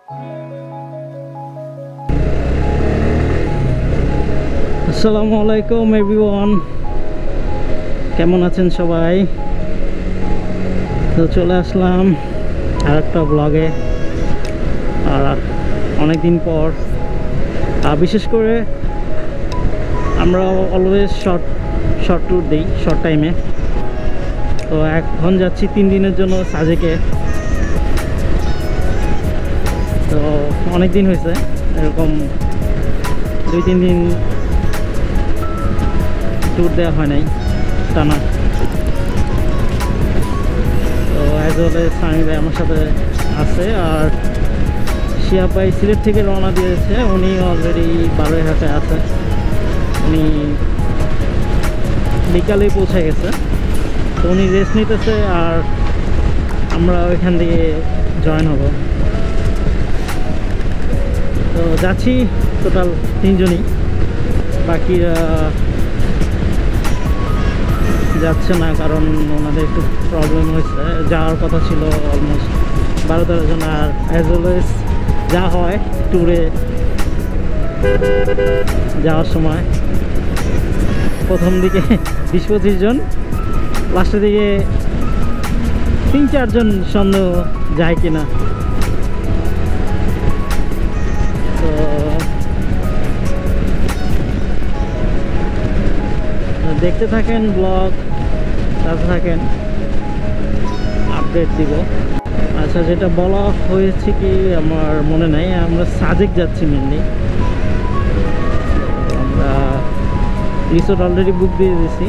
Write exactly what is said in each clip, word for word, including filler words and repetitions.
আসসালামু আলাইকুম এভরিওয়ান, কেমন আছেন সবাই? তো চলে আসলাম আর একটা ব্লগে। আর অনেক দিন পর, বিশেষ করে আমরা অলওয়েজ শর্ট শর্ট ট্যুর দিই শর্ট টাইমে। তো এখন যাচ্ছি তিন দিনের জন্য সাজেকে। তো অনেক দিন হয়েছে এরকম দুই তিন দিন ট্যুর দেওয়া হয় নাই টানা। তো অ্যাজ ওয়েল সামি ভাই আমার সাথে আছে, আর শিয়া ভাই সিলেট থেকে রওনা দিয়েছে। উনি অলরেডি বারোইহাটে আছে, উনি বিকালেই পৌঁছে গেছে। তো উনি রেস্ট নিতেছে আর আমরা ওইখান থেকে জয়েন হব। তো যাচ্ছি টোটাল তিনজনই, বাকিরা যাচ্ছে না কারণ ওনাদের একটু প্রবলেম হয়েছে। যাওয়ার কথা ছিল অলমোস্ট বারো তেরো জন। আর অ্যাজ অলওয়েজ যা হয় ট্যুরে যাওয়ার সময় প্রথম দিকে বিশ পঁচিশ জন, লাস্টের দিকে তিন চারজন সন্দেহ যায় কিনা। তো দেখতে থাকেন ব্লগ, সাথে থাকেন, আপডেট দিব। আচ্ছা, যেটা বলা হয়েছে কি আমার মনে নাই, আমরা সাজেক যাচ্ছি মেনলি। আমরা রিসোর্ট অলরেডি বুক দিয়ে দিয়েছি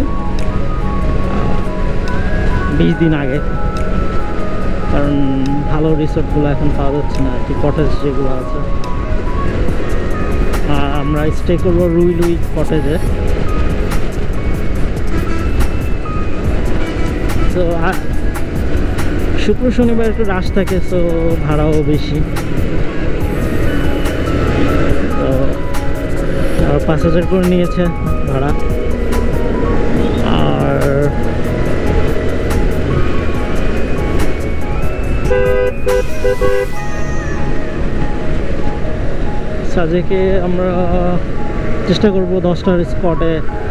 বিশ দিন আগে, কারণ ভালো রিসোর্টগুলো এখন পাওয়া যাচ্ছে না আর কি, কটেজ যেগুলো আছে। আর আমরা স্টে করবো রুই লুই কটেজে। তো শুক্র শনিবার একটু রাশ থাকে, সো ভাড়াও বেশি। তো আর পাঁচ হাজার করে নিয়েছে ভাড়া। আর সাজেকে আমরা চেষ্টা করব দশটার স্পটে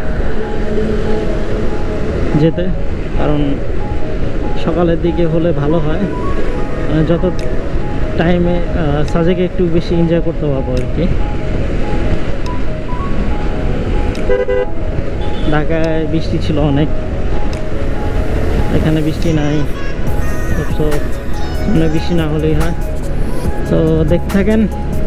যেতে, কারণ সকালের দিকে হলে ভালো হয়। যত টাইমে সাজেকে একটু বেশি এনজয় করতে পারবো আর কি। ঢাকায় বৃষ্টি ছিল অনেক, এখানে বৃষ্টি নাই। তো সামনে বৃষ্টি না হলেই হয়। তো দেখতে থাকেন।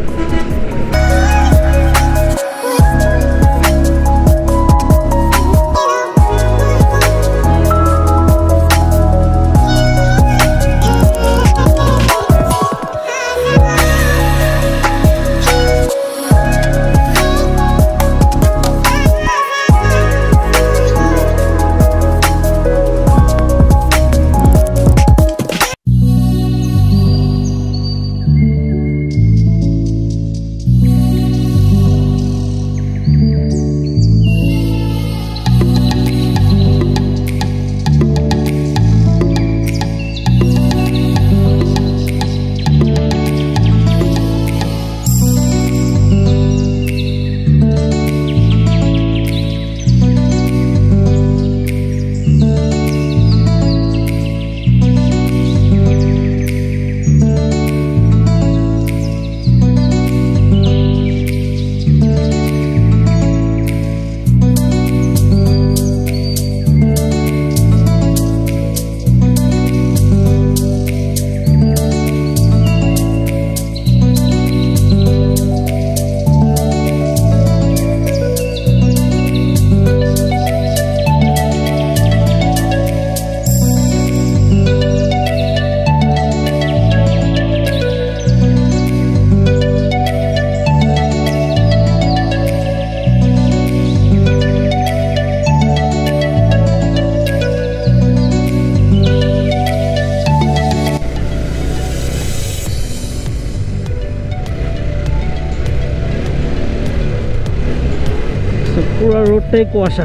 পুরো রোডটাই কুয়াশা।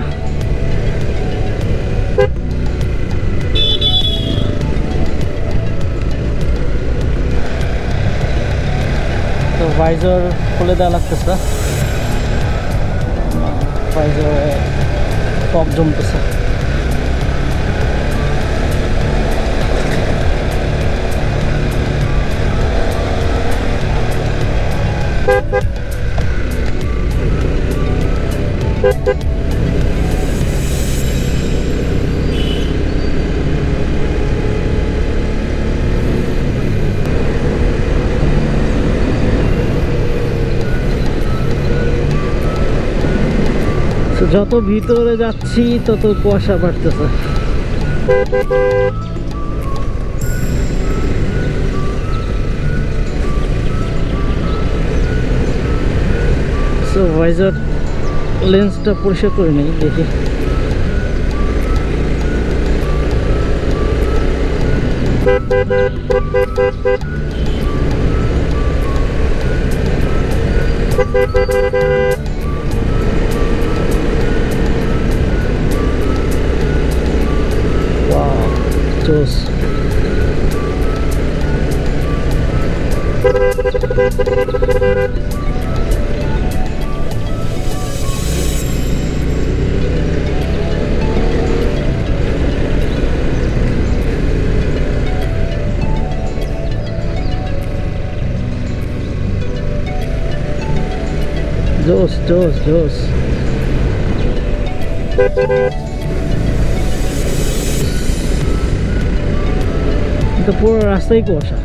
ভাইজার খুলে দেওয়া লাগতেছে, ভাইজারে টপ জমতেছে। যত ভিতরে যাচ্ছি তত কুয়াশা বাড়তেছে। সো ভাইজার লেন্সটা পরিষ্কার করে নেই, দেখি। Joss. Joss, Joss, Joss. তো পুরো রাস্তায় কুয়াশা।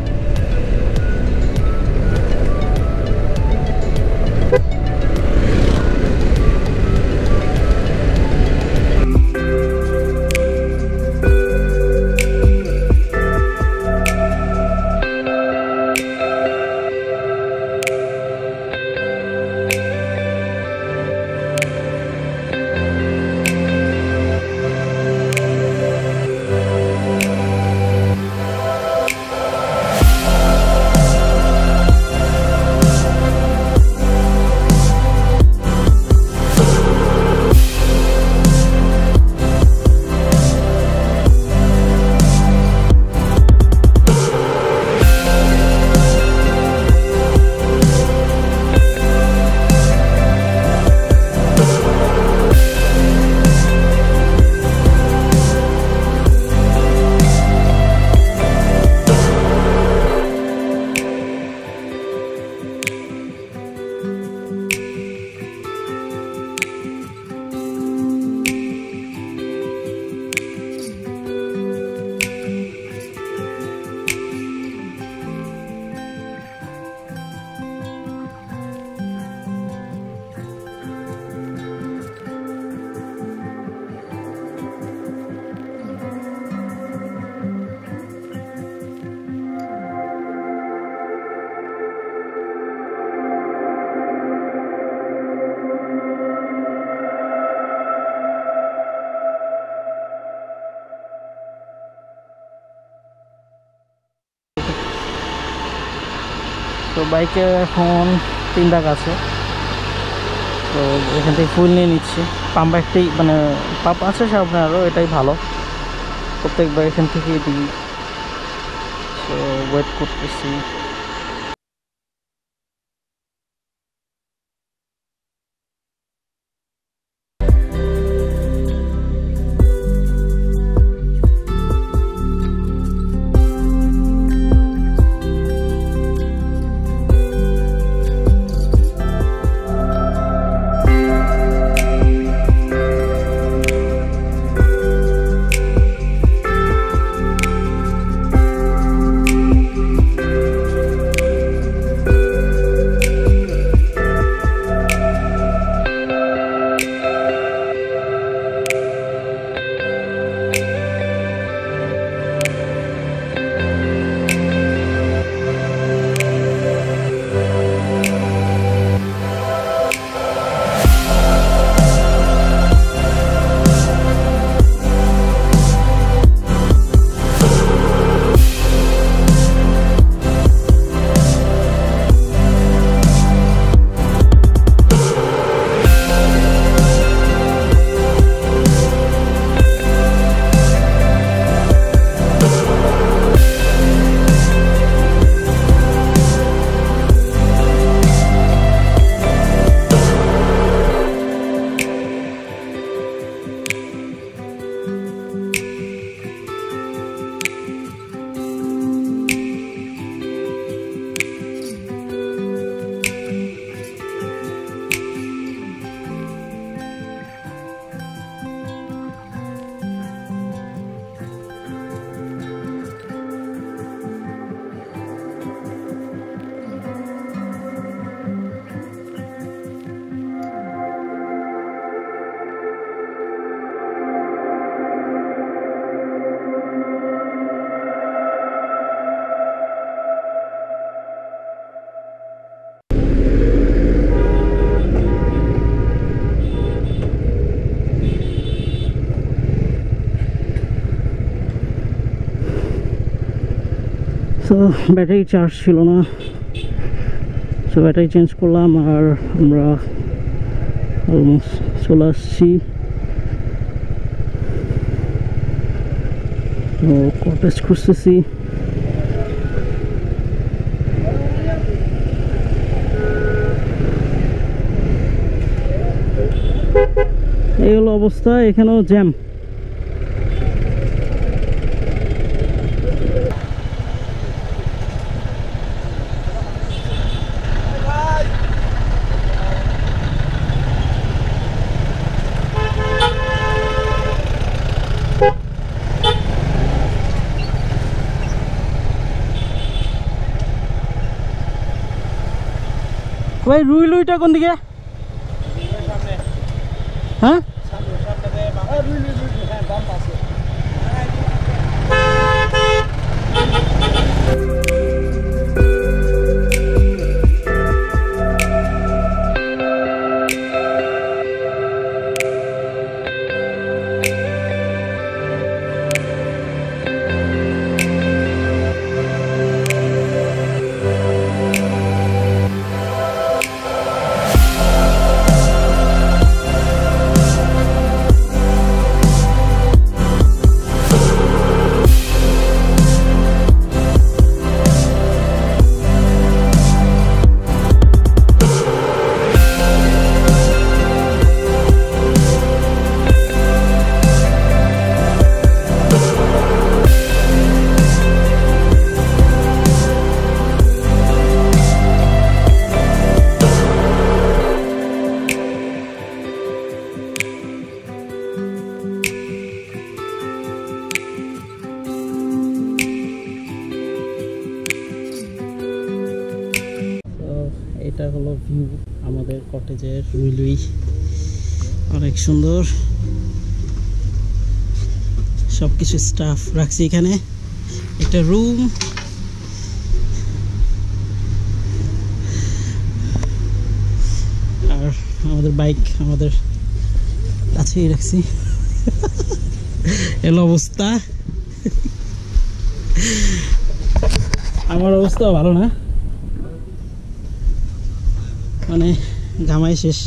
তো বাইকে এখন তিন দাগ আছে, তো এখান থেকে ফুল নিয়ে নিচ্ছি। পাম্প একটাই মানে পাম্প আছে সামনে, আরও এটাই ভালো, প্রত্যেকবার এখান থেকেই দিই। তো ওয়েট করতেছি। সো ব্যাটারি চার্জ ছিল না, সো ব্যাটারি চেঞ্জ করলাম আর আমরা অলমোস্ট চলে আসছি। তো কটেজ খুঁজতেছি। এই হলো অবস্থা, এখানেও জ্যাম। ভাই রুই লুইটা কোন দিকে? হ্যাঁ এটা হলো ভিউ আমাদের কটেজের। রুই লুই অনেক সুন্দর, সব কিছু স্টাফ রাখছি এখানে। একটা রুম, আর আমাদের বাইক আমাদের কাছেই রাখছি। এলো অবস্থা, আমার অবস্থা ভালো না, মানে ঘামাই শেষ।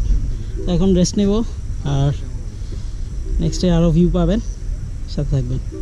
এখন রেস্ট নেব, আর নেক্সটে আরও ভিউ পাবেন, সাথে থাকবেন।